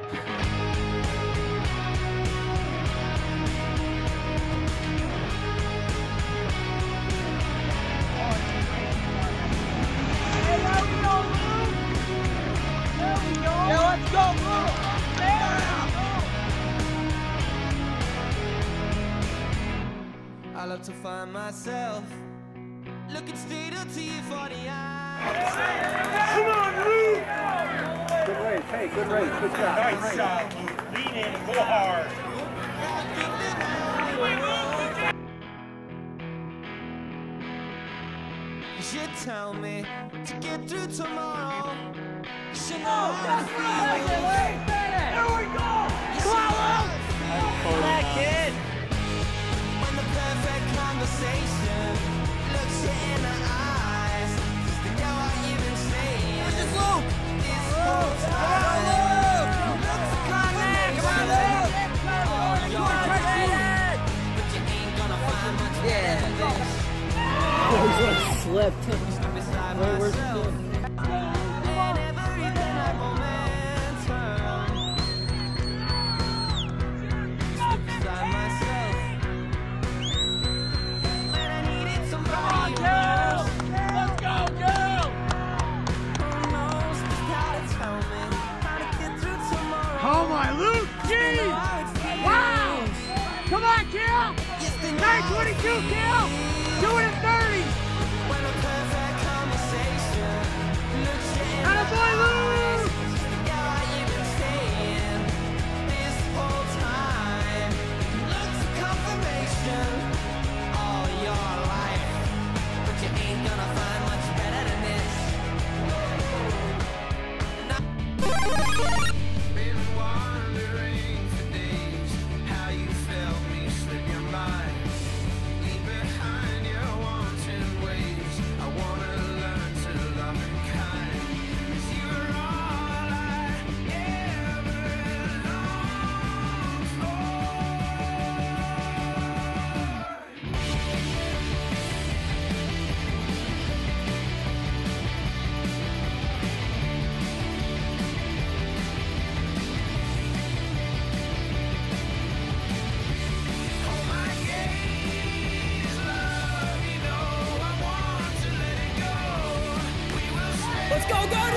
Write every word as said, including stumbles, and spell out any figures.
I love to find myself looking straight into you for the eyes. Come on, Luke! Good race. Hey, good race. Good job. Nice job, Luke. Lean in and go hard. You should tell me to get through tomorrow. You should know that's right. There we go! Swallow! Pull that kid. When the perfect conversation looks you in the eyes, just think how what you've been saying. Where's this Luke? This whole time. Come on, man! Come on, Luke! But you ain't gonna find much better than this. Oh, he's like slipped. Where, where's the kid? Oh my Luke, geez! Wow! Come on, Kill! nine twenty-two, Kill! Do it in thirty! Attaboy, Luke! All your life, but you ain't gonna find much better than this. Been wondering for days how you felt me slip your mind. Leave behind your wanton ways. I wanna learn to love and kind. 'Cause you're all I ever longed for. Oh my gaze, love, you know I want to let it go. We will stay. Let's go, Gutty!